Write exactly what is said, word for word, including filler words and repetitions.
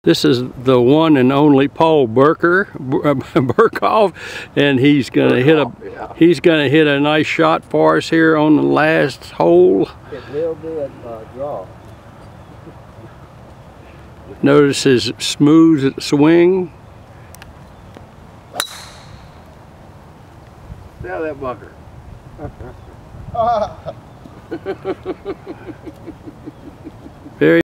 This is the one and only Paul Burker, Burkhoff, and he's gonna hit a yeah. he's gonna hit a nice shot for us here on the last hole. It will be a uh, draw. Notice his smooth swing. Now that bucker. Very